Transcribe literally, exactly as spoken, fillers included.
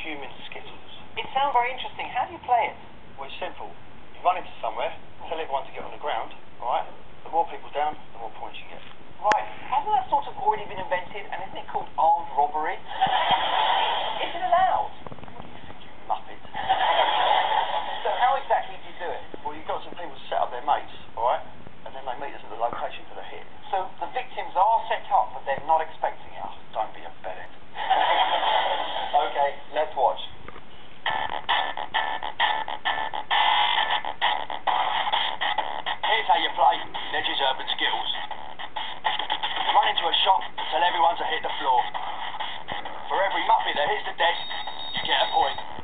human Skittles. It sounds very interesting. How do you play it? Well, it's simple. You run into somewhere, tell everyone to get on the ground, alright? The more people down, the more points you get. Right. Hasn't that sort of already been invented, and isn't it called armed robbery? Is it allowed? What do you think, you muppet? So how exactly do you do it? Well, you've got some people to set up their mates, alright? And then they meet us at the location for the hit. So the victims are set up, but they're not expecting it. Don't be a bedhead. Okay, let's watch. Here's how you play Ledger's Urban Skittles. Run into a shop, tell everyone to hit the floor. For every muppet that hits the deck, you get a point.